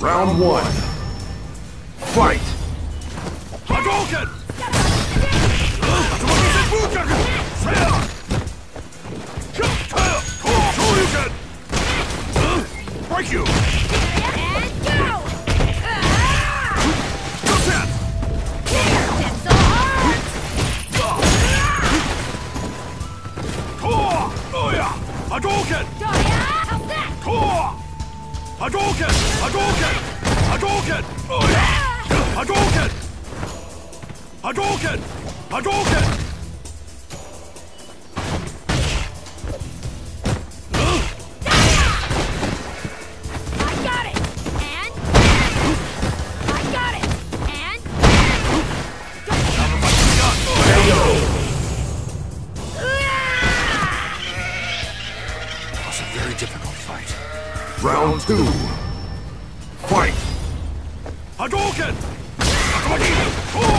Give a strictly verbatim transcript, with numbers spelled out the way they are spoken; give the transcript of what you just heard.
Round one. Fight! Hadouken! Break you! And go! Hadouken! Hadouken! Hadouken! Hadouken! Hadouken! Hadouken! Hadouken! I got it! And... I got it! And... That was a very difficult fight. Round two. Fight! Hadouken!